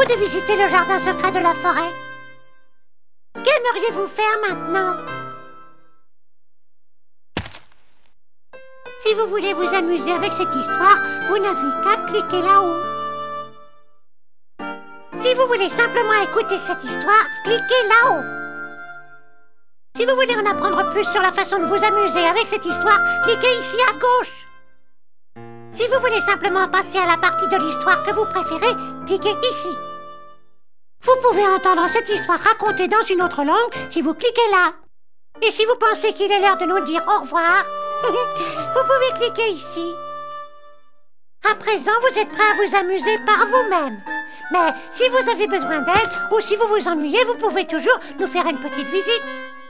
de visiter le jardin secret de la forêt. Qu'aimeriez-vous faire maintenant? Si vous voulez vous amuser avec cette histoire, vous n'avez qu'à cliquer là-haut. Si vous voulez simplement écouter cette histoire, cliquez là-haut. Si vous voulez en apprendre plus sur la façon de vous amuser avec cette histoire, cliquez ici à gauche. Si vous voulez simplement passer à la partie de l'histoire que vous préférez, cliquez ici. Vous pouvez entendre cette histoire racontée dans une autre langue si vous cliquez là. Et si vous pensez qu'il est l'heure de nous dire au revoir, vous pouvez cliquer ici. À présent, vous êtes prêts à vous amuser par vous-même. Mais si vous avez besoin d'aide ou si vous vous ennuyez, vous pouvez toujours nous faire une petite visite.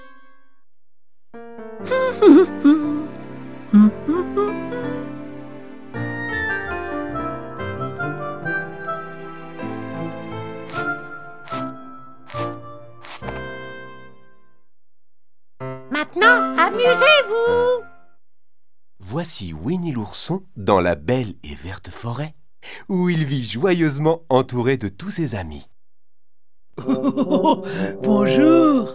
Maintenant, amusez-vous! Voici Winnie l'ourson dans la belle et verte forêt, où il vit joyeusement entouré de tous ses amis. Oh, bonjour!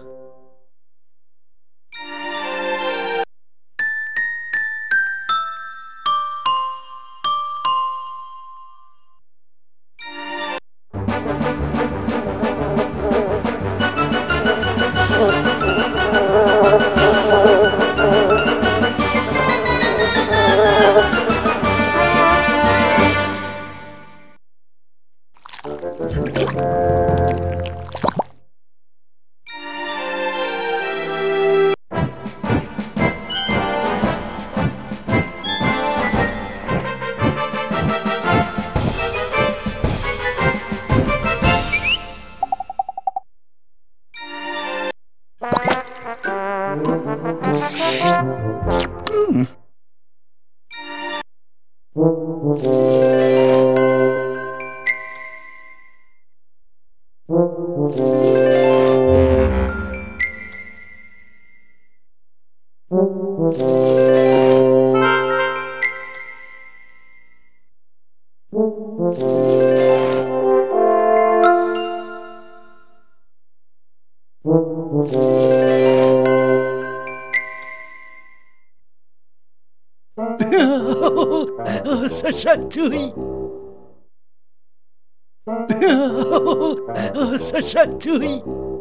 Oh, ça chatouille. Oh, ça chatouille.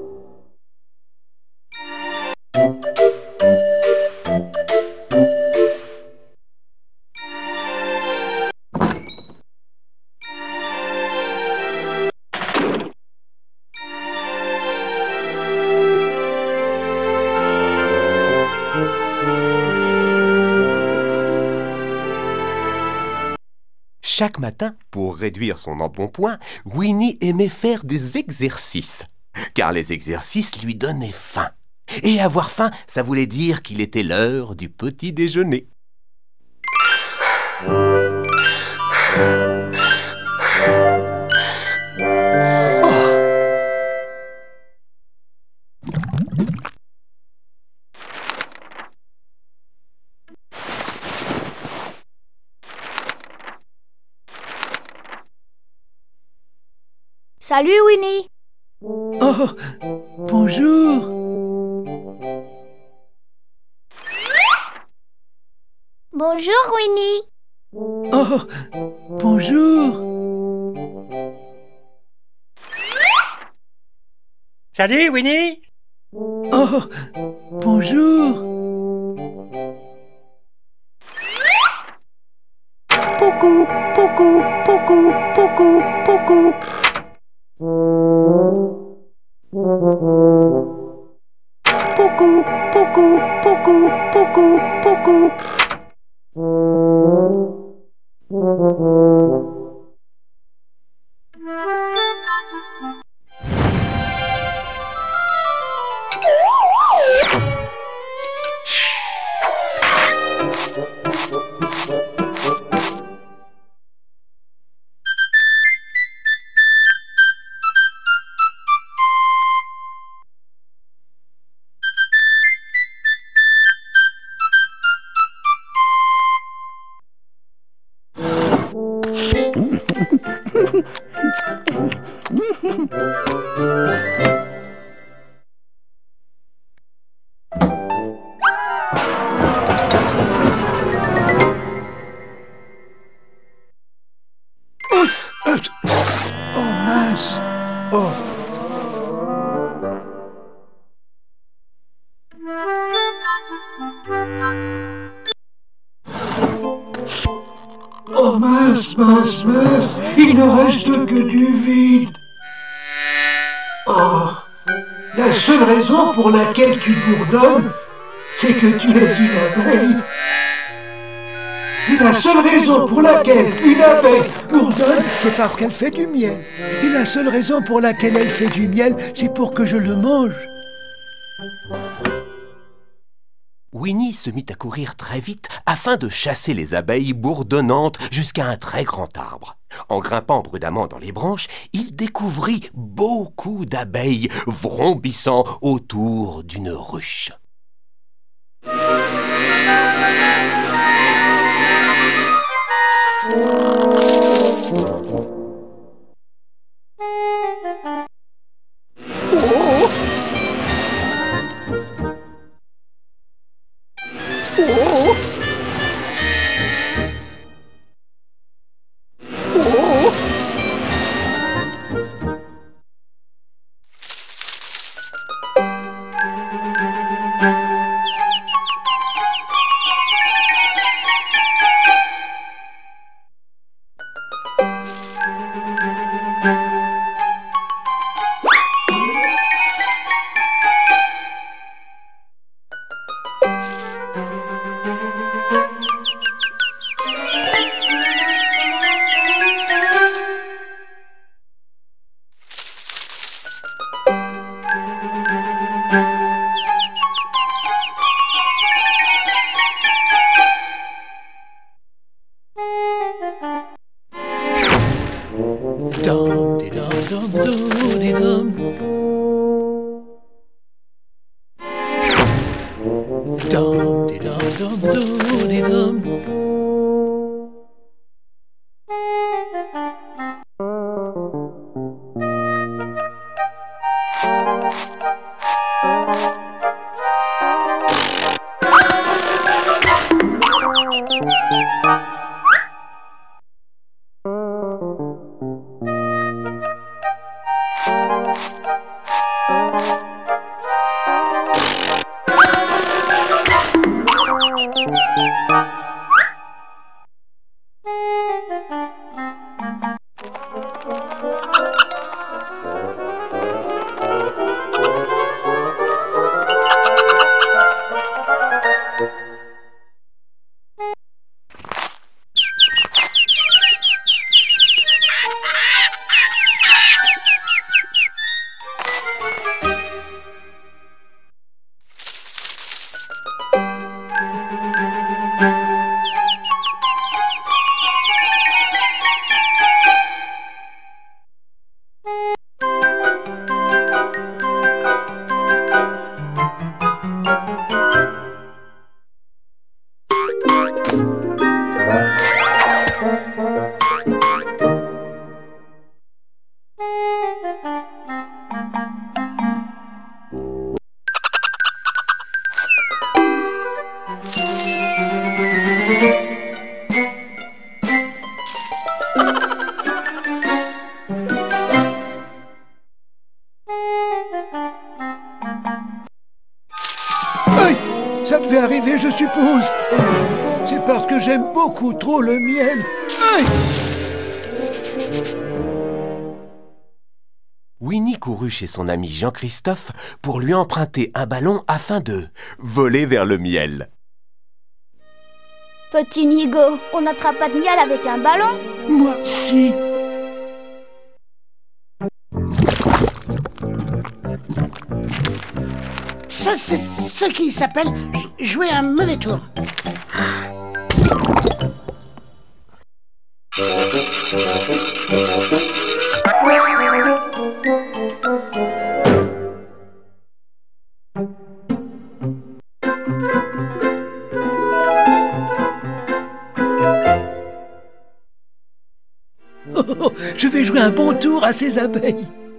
Chaque matin, pour réduire son embonpoint, Winnie aimait faire des exercices, car les exercices lui donnaient faim. Et avoir faim, ça voulait dire qu'il était l'heure du petit déjeuner. Salut Winnie. Oh, bonjour. Bonjour Winnie. Oh, bonjour. Salut Winnie. Oh, bonjour. Poucou, poucou, poucou, poucou, poucou. Poucou, poucou, poucou, poucou, poucou. Oh mince. Oh. Oh mince, mince, mince, il ne reste que du vide. Oh, la seule raison pour laquelle tu bourdonnes, c'est que tu es une abeille. Et la seule raison pour laquelle une abeille bourdonne, c'est parce qu'elle fait du miel. Et la seule raison pour laquelle elle fait du miel, c'est pour que je le mange. Winnie se mit à courir très vite afin de chasser les abeilles bourdonnantes jusqu'à un très grand arbre. En grimpant prudemment dans les branches, il découvrit beaucoup d'abeilles vrombissant autour d'une ruche. Dum, di dum, dum, dum, di dum. Dum, di dum, dum, dum, di dum. Aïe, ça devait arriver, je suppose. Oh, c'est parce que j'aime beaucoup trop le miel. Aïe! Winnie courut chez son ami Jean-Christophe pour lui emprunter un ballon afin de voler vers le miel. Petit Nigo, on n'attrape pas de miel avec un ballon? Moi, si. Ça, c'est ce qui s'appelle jouer un mauvais tour. Oh, je vais jouer un bon tour à ces abeilles.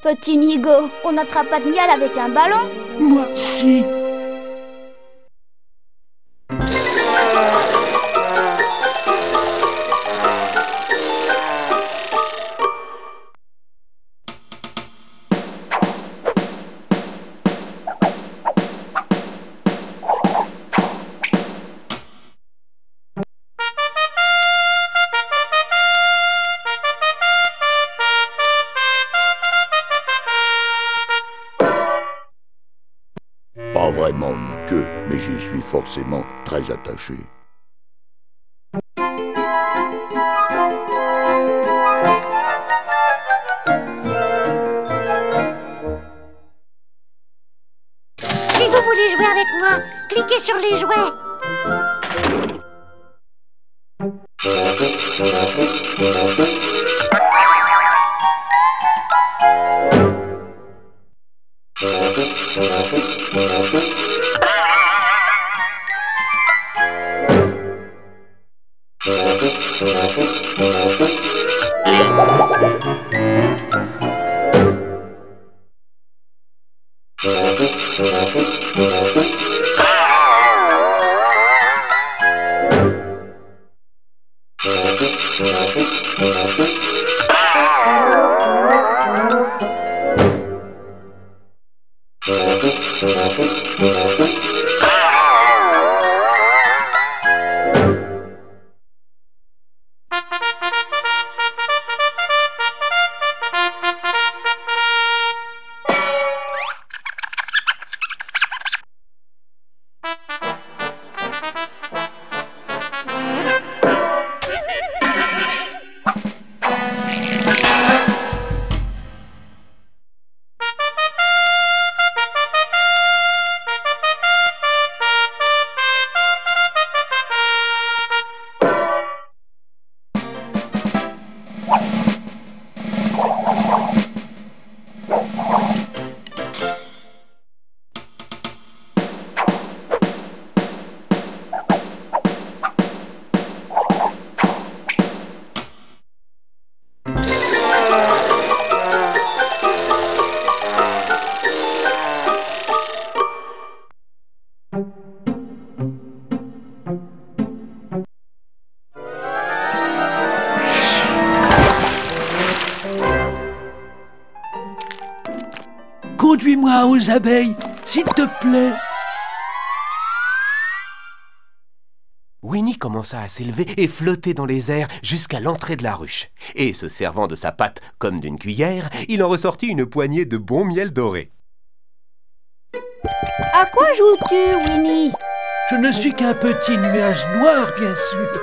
Petit Nigo, on n'attrape pas de miel avec un ballon. Moi, si. Pas vraiment une queue, mais j'y suis forcément très attaché. Si vous voulez jouer avec moi, cliquez sur les jouets. Conduis-moi aux abeilles, s'il te plaît. Winnie commença à s'élever et flotter dans les airs jusqu'à l'entrée de la ruche. Et se servant de sa patte comme d'une cuillère, il en ressortit une poignée de bon miel doré. À quoi joues-tu, Winnie? Je ne suis qu'un petit nuage noir, bien sûr.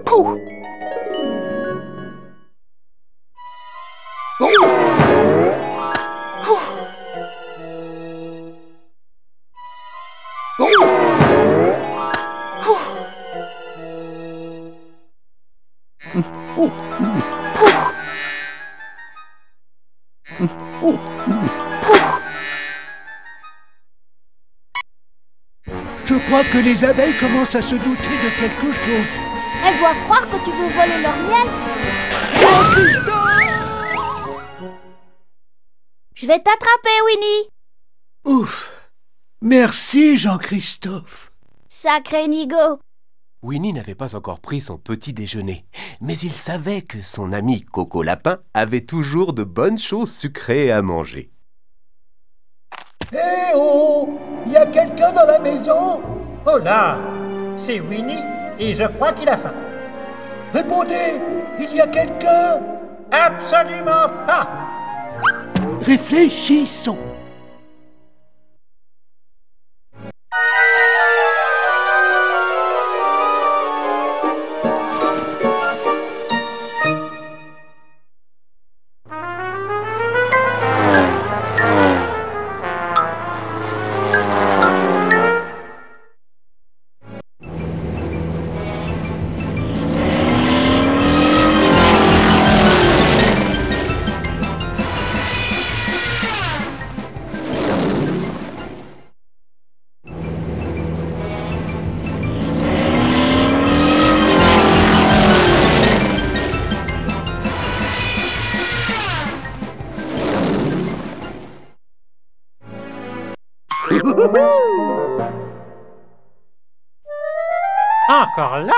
Je crois que les abeilles commencent à se douter de quelque chose. Elles doivent croire que tu veux voler leur miel. Je vais t'attraper, Winnie. Ouf! Merci, Jean-Christophe. Sacré Nigo. Winnie n'avait pas encore pris son petit déjeuner, mais il savait que son ami Coco Lapin avait toujours de bonnes choses sucrées à manger. Eh oh! Il y a quelqu'un dans la maison? Oh là, c'est Winnie et je crois qu'il a faim. Répondez! Il y a quelqu'un? Absolument pas. Réfléchissons. Encore là?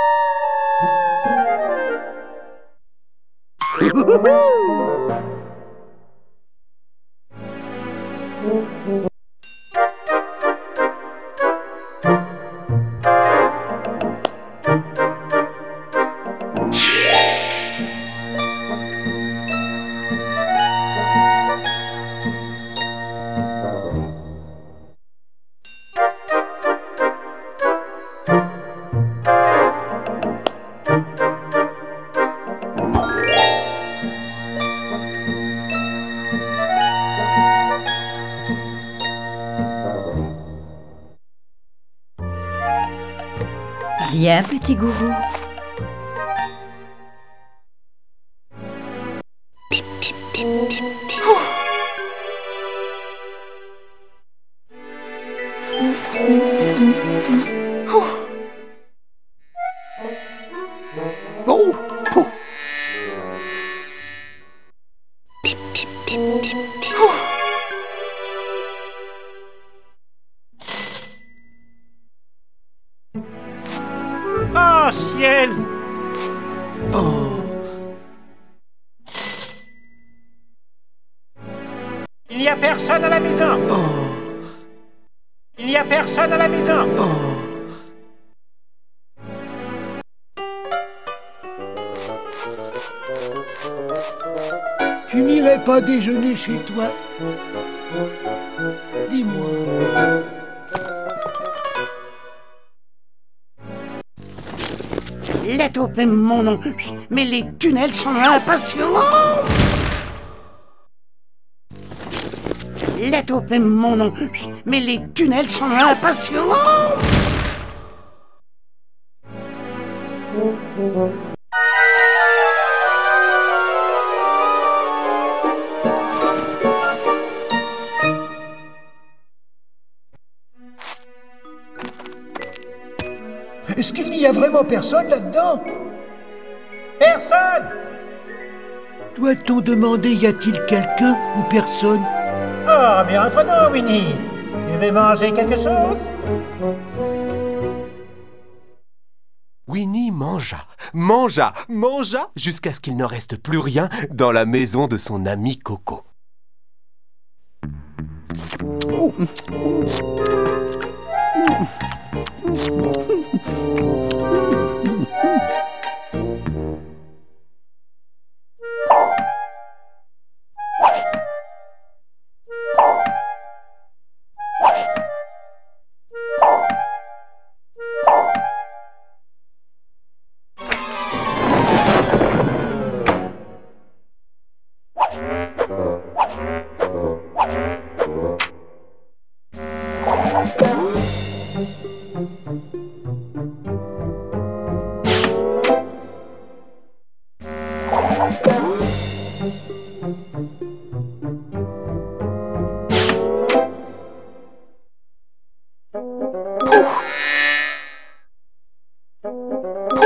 Viens, petit gourou. Oh ciel! Oh! Il n'y a personne à la maison! Oh! Il n'y a personne à la maison! Oh! Tu n'irais pas déjeuner chez toi? Dis-moi. La taupe est mon nom, mais les tunnels sont impatients. La taupe est mon nom, mais les tunnels sont impatients. Est-ce qu'il n'y a vraiment personne là-dedans? Personne! Doit-on demander y a-t-il quelqu'un ou personne? Oh, mais entre-nous, Winnie! Tu veux manger quelque chose? Winnie mangea jusqu'à ce qu'il ne reste plus rien dans la maison de son ami Coco.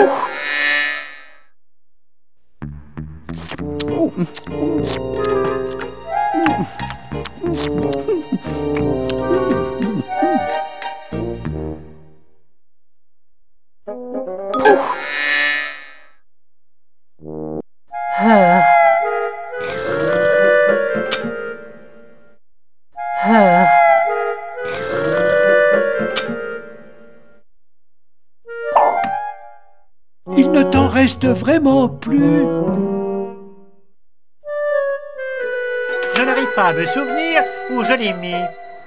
Il ne t'en reste vraiment plus. Je n'arrive pas à me souvenir où je l'ai mis.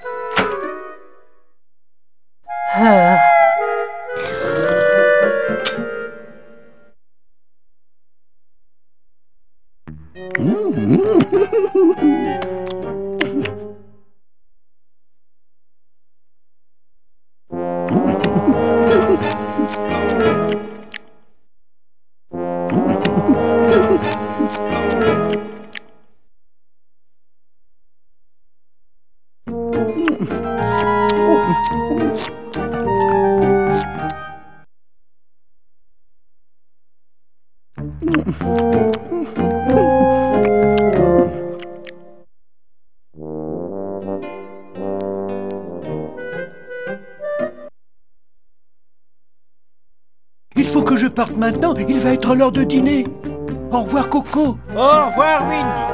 Il faut que je parte maintenant, il va être l'heure de dîner. Au revoir, Coco. Au revoir, Winnie.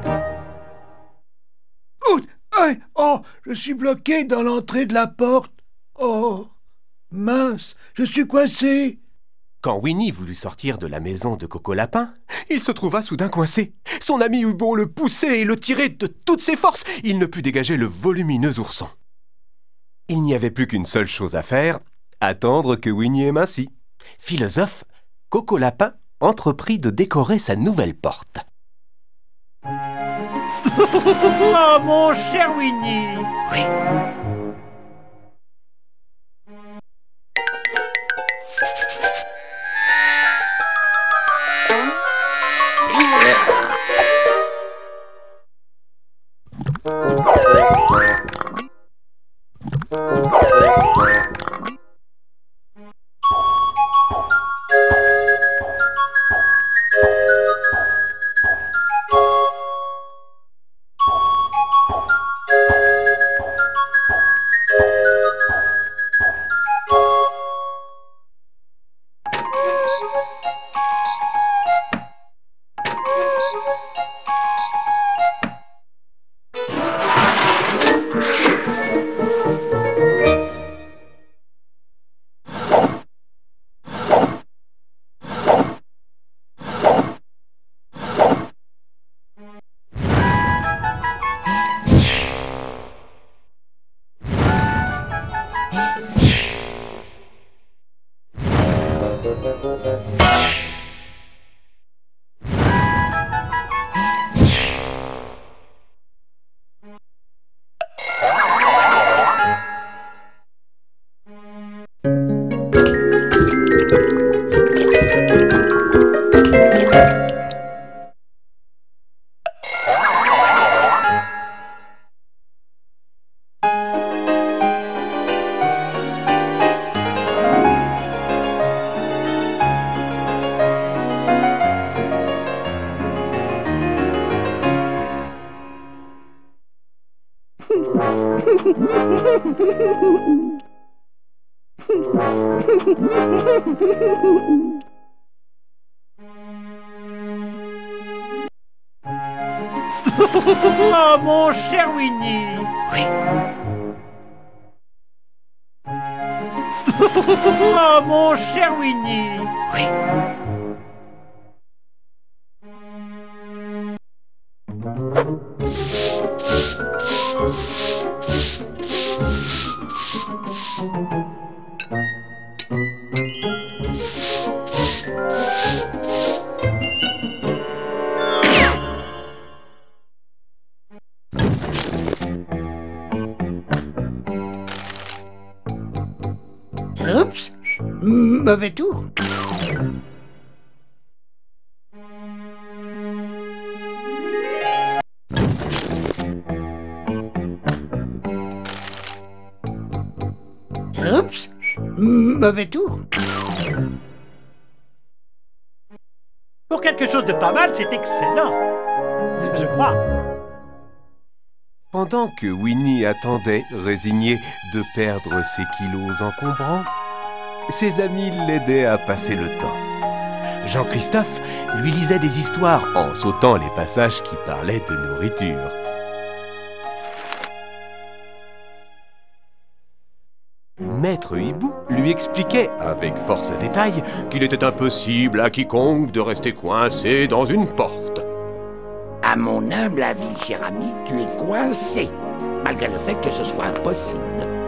Je suis bloqué dans l'entrée de la porte. Oh, mince, je suis coincé. Quand Winnie voulut sortir de la maison de Coco Lapin, il se trouva soudain coincé. Son ami eut beau le pousser et le tirer de toutes ses forces, il ne put dégager le volumineux ourson. Il n'y avait plus qu'une seule chose à faire, attendre que Winnie émincie. Philosophe, Coco Lapin entreprit de décorer sa nouvelle porte. Oh, mon cher Winnie. Oh, mon cher Winnie. Oh, mon cher Winnie. Oups, mauvais tour. Oups, mauvais tour. Pour quelque chose de pas mal, c'est excellent. Je crois. Pendant que Winnie attendait, résigné de perdre ses kilos encombrants, ses amis l'aidaient à passer le temps. Jean-Christophe lui lisait des histoires en sautant les passages qui parlaient de nourriture. Maître Hibou lui expliquait avec force détail qu'il était impossible à quiconque de rester coincé dans une porte. À mon humble avis, cher ami, tu es coincé, malgré le fait que ce soit impossible.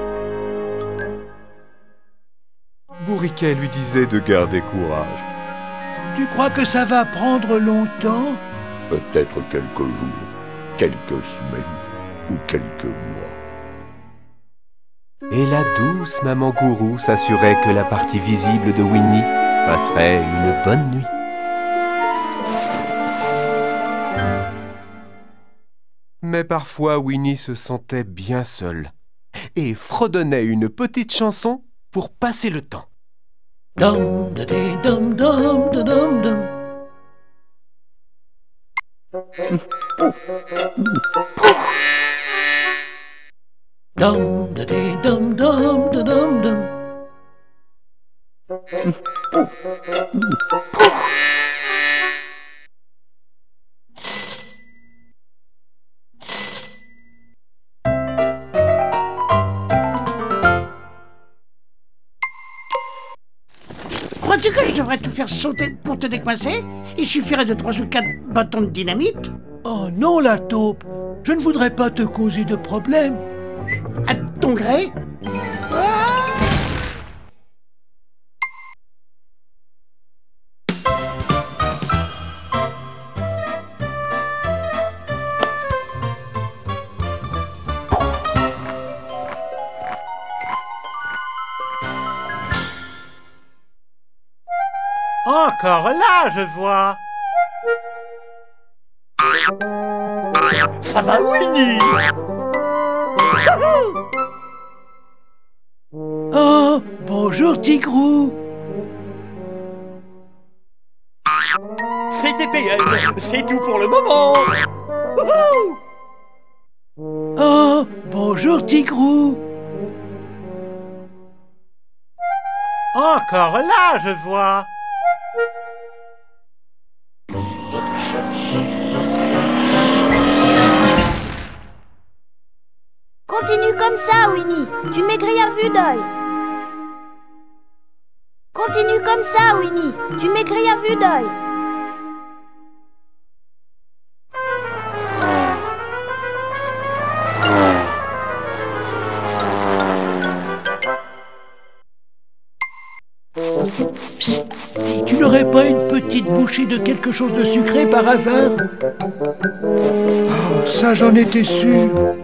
Bourriquet lui disait de garder courage. Tu crois que ça va prendre longtemps? Peut-être quelques jours, quelques semaines ou quelques mois. Et la douce maman gourou s'assurait que la partie visible de Winnie passerait une bonne nuit. Mais parfois Winnie se sentait bien seule et fredonnait une petite chanson pour passer le temps. Dum da dee dum dum da dum dum. Dum da dee dum dum da dum dum. Crois-tu que je devrais te faire sauter pour te décoincer? Il suffirait de 3 ou 4 bâtons de dynamite. Oh non, la taupe, je ne voudrais pas te causer de problème. À ton gré? Encore là, je vois. Ça va, Winnie? Oh, bonjour, Tigrou. Fais tes PN, c'est tout pour le moment. Oh, bonjour, Tigrou. Encore là, je vois. Continue comme ça, Winnie. Tu maigris à vue d'œil. Continue comme ça, Winnie. Tu maigris à vue d'œil. Psst, dis, tu n'aurais pas une petite bouchée de quelque chose de sucré par hasard? Oh, ça, j'en étais sûr.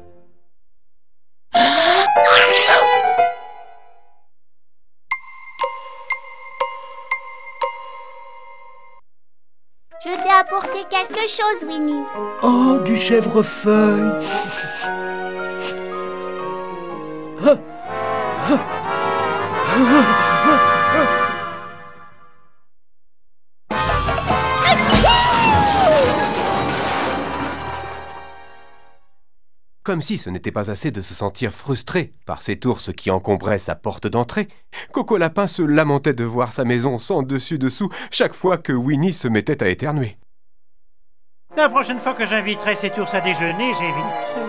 Je t'ai apporté quelque chose, Winnie. Oh, du chèvrefeuille. Comme si ce n'était pas assez de se sentir frustré par cet ours qui encombrait sa porte d'entrée, Coco Lapin se lamentait de voir sa maison sans dessus-dessous chaque fois que Winnie se mettait à éternuer. La prochaine fois que j'inviterai cet ours à déjeuner, j'éviterai.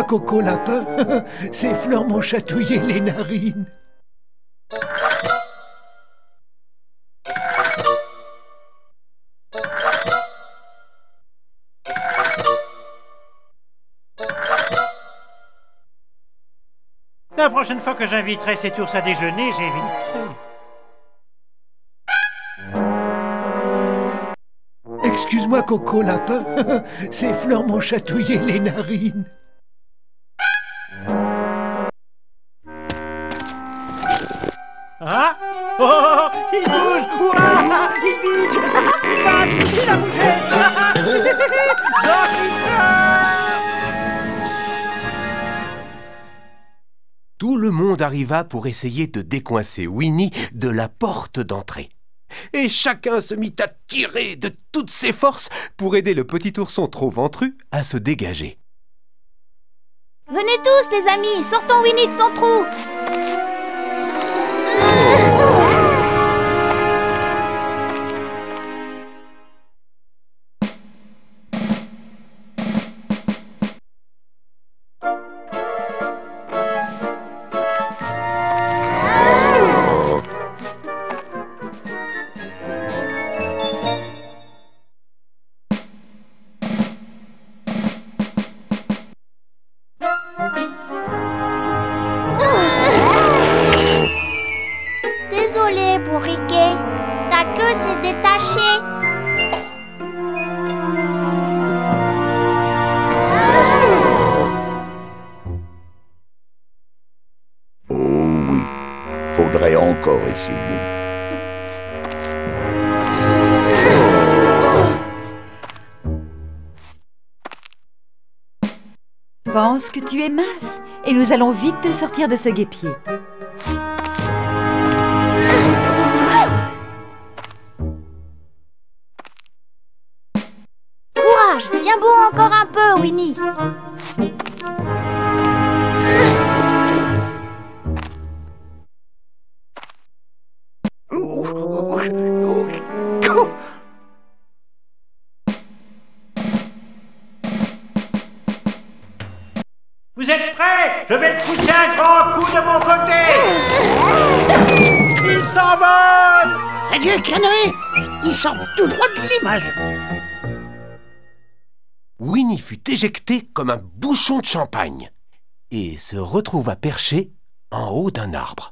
Coco Lapin. Ces fleurs m'ont chatouillé les narines. La prochaine fois que j'inviterai cet ours à déjeuner, j'éviterai. Excuse-moi, Coco Lapin. Ces fleurs m'ont chatouillé les narines. Ah! Oh! Il bouge! Ouah! Il bouge! Il a bougé! Tout le monde arriva pour essayer de décoincer Winnie de la porte d'entrée. Et chacun se mit à tirer de toutes ses forces pour aider le petit ourson trop ventru à se dégager. Venez tous, les amis, sortons Winnie de son trou. Désolé pour Riquet, ta queue s'est détachée. Oh oui, faudrait encore essayer. Pense que tu es mince et nous allons vite te sortir de ce guêpier. Courage, tiens bon encore un peu, Winnie. Vous êtes prêts? Je vais le pousser un grand coup de mon côté! Il s'envole! Adieu, canoë! Il sort tout droit de l'image. Winnie fut éjecté comme un bouchon de champagne et se retrouva perché en haut d'un arbre.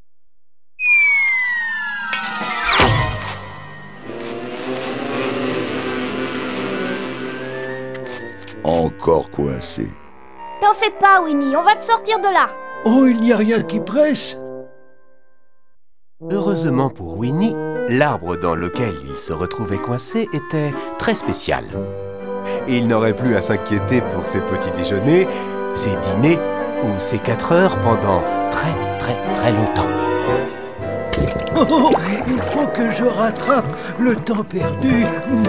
Encore coincé. T'en fais pas, Winnie, on va te sortir de là. Oh, il n'y a rien qui presse. Heureusement pour Winnie, l'arbre dans lequel il se retrouvait coincé était très spécial. Et il n'aurait plus à s'inquiéter pour ses petits déjeuners, ses dîners ou ses 4 heures pendant très longtemps. Oh, il faut que je rattrape le temps perdu.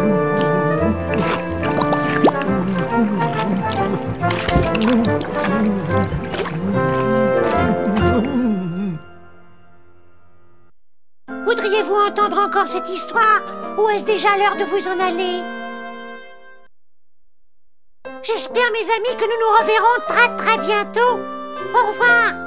Voudriez-vous entendre encore cette histoire? Ou est-ce déjà l'heure de vous en aller? J'espère, mes amis, que nous nous reverrons très bientôt. Au revoir.